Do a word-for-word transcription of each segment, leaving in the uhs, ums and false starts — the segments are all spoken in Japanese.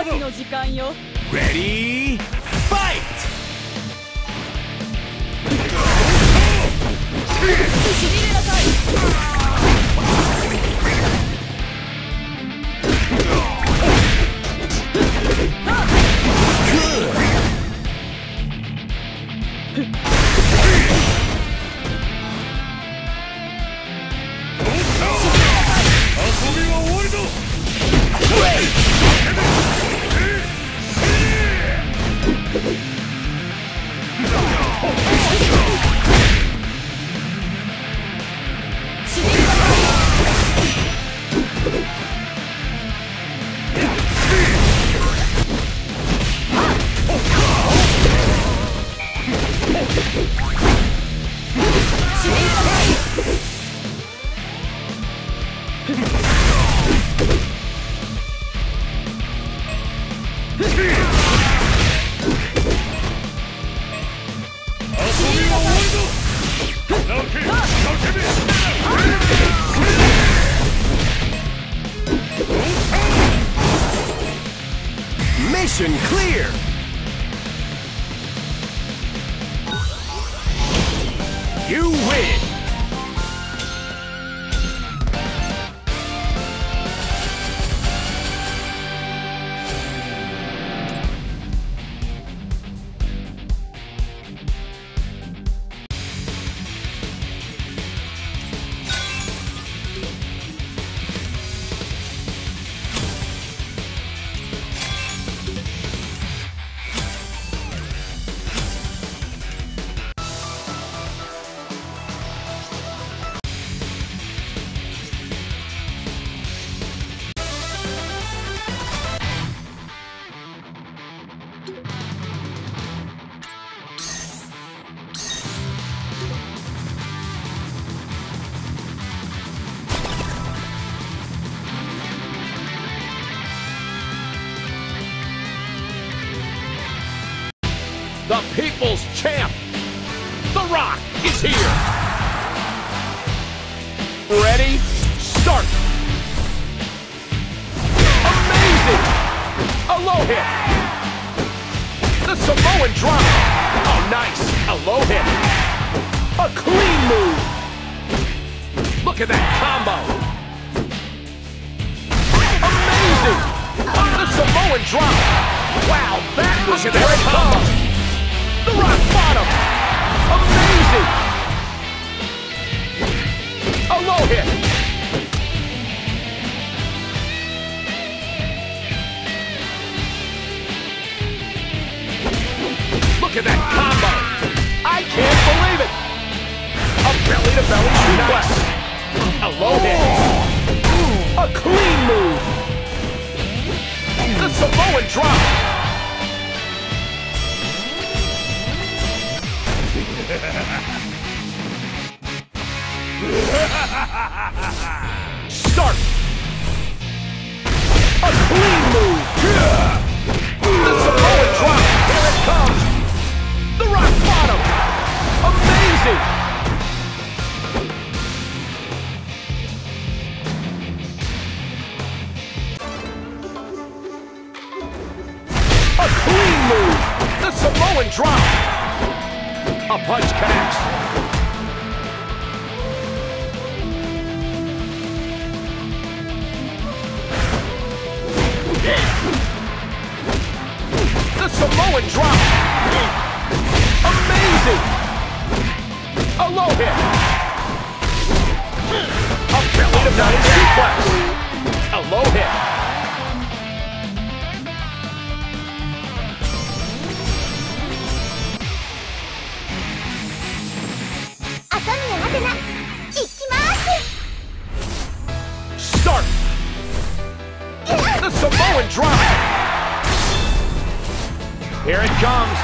きの時間よ。 Ready, fight! しびれなさい。 Mission clear! You win! The People's Champ, The Rock, is here! Ready? Start! Amazing! A low hit! The Samoan drop! Oh, nice! A low hit! A clean move! Look at that combo! Amazing! The Samoan drop! Wow, that was a great combo! The rock bottom! Amazing! A low hit! Look at that combo! I can't believe it! A belly-to-belly suplex! A low hit! A clean move! The Samoan drop! Start! A clean move! The Samoan drop! Here it comes! The rock bottom! Amazing! A clean move! The Samoan drop! A punch connects. The Samoan drop. Amazing. A low hit. A belly-to-belly suplex. A low hit. Start! The Samoan drop! Here it comes!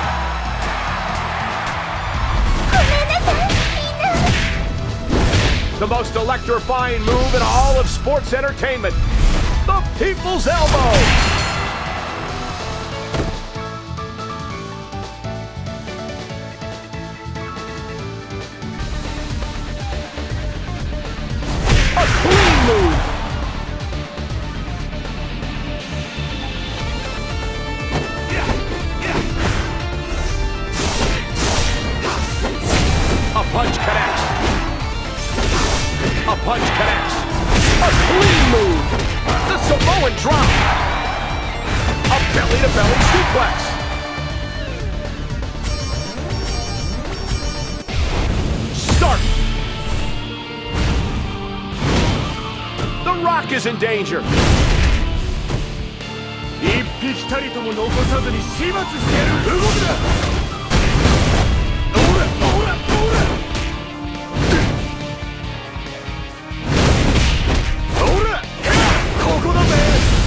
The most electrifying move in all of sports entertainment, the People's Elbow! A clean move! Belly to belly suplex. Start. The Rock is in danger. 一匹たりとも残さずに始末してやる。動くな。ほらほらほら。ほら、ここだぜ。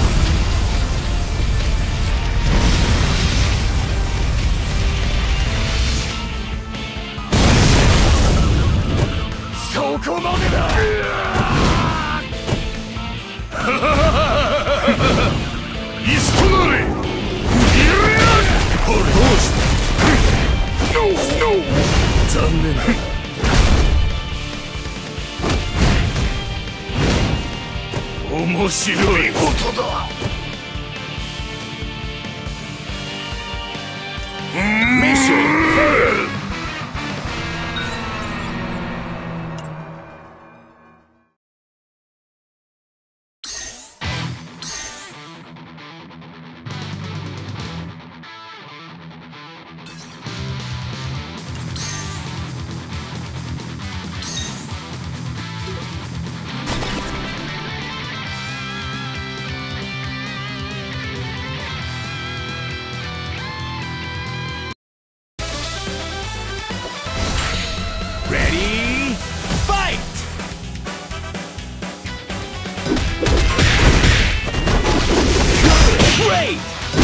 そこまでだ。イストナレ。どうした。残念だ。面白いことだ。ミッション。Ready, fight! Great!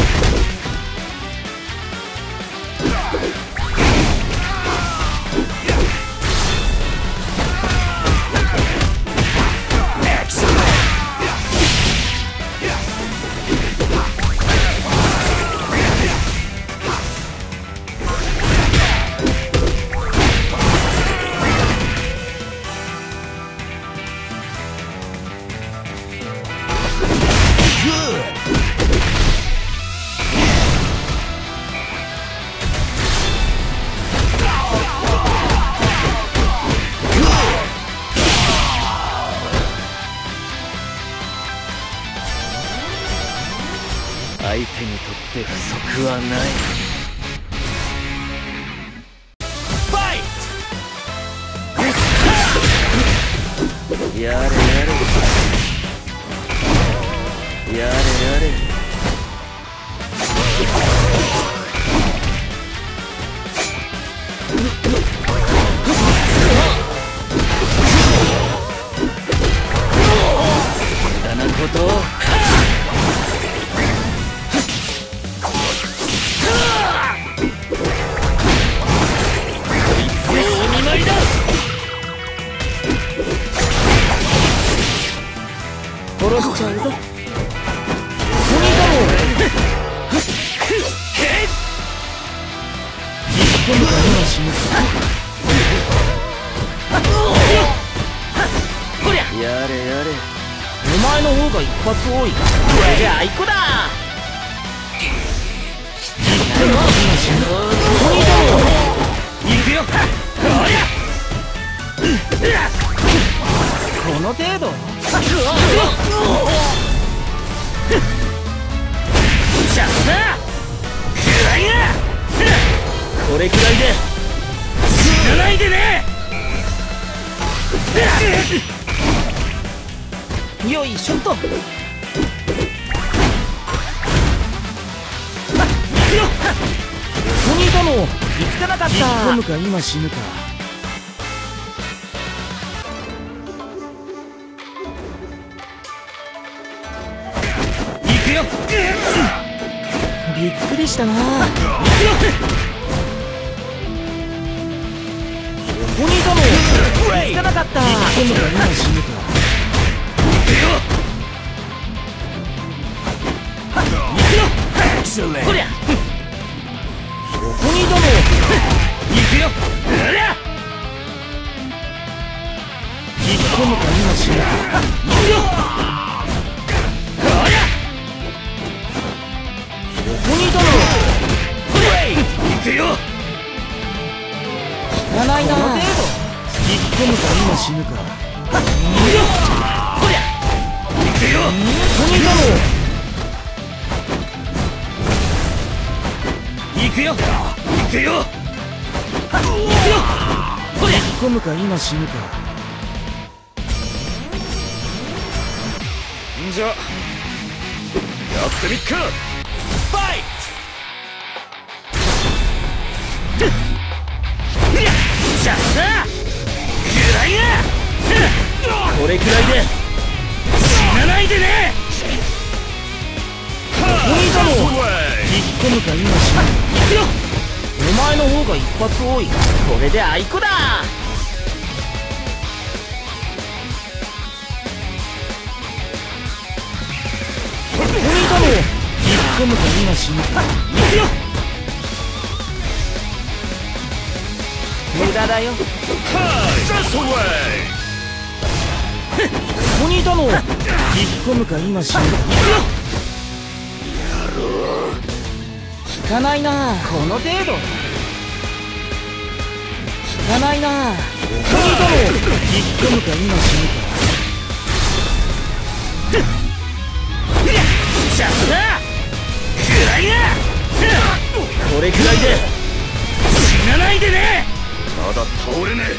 Good! 相手にとって不足はない。やれやれやれやれ。無駄なことを。殺しちゃうぞ。鬼だろう。一本の今死ぬ。こりゃ。やれやれ。お前の方が一発多い。これじゃあいこだ。鬼だろう。行くよ。この程度。しゃあな。これくらいで死なないでね。よいしょっと。行くよ。鬼殿見つかなかった。引っ込むか今死ぬか。びっくりしたな。鬼殿見つかなかった。今度は今死ぬか。行くよ。こりゃ鬼殿行くよ。引っ込むか今死ぬか。行くよ。鬼殿行くよ。汚いな。引っ込むか今死ぬか。行くよ。こりゃ行くよ。鬼殿くよ行くよ行くよ。ほれ込むか今死ぬか。んじゃやってみっか。ファイト。じゃあさくらいがこれくらいで死なないでね。ここにいたの引っ込むか今死ぬ。行くよ。お前の方が一発多い。これであいこだ。ここにいたの引っ込むか今死ぬ。行くよ。無駄だよ。ここにいたの引っ込むか今死ぬ。行くよ。効かないなこの程度。効かないな。ここにいたの引っ込むか今死ぬか。じゃあさくらいがこれくらいで死なないでね。まだ倒れね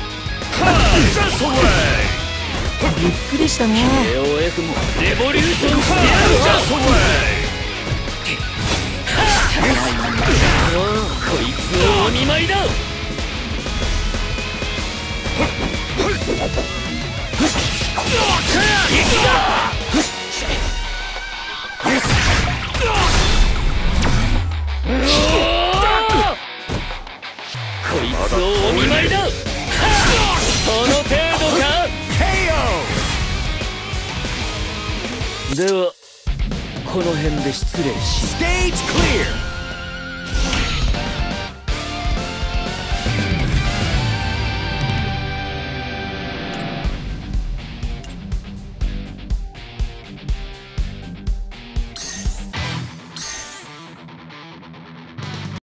え。びっくりしたね。 エーオーエフ もレボリューションしてやるぞ。こいつをお見舞いだ。こいつをお見舞いだ。その程度か。ではこの辺で失礼し。ステージクリア。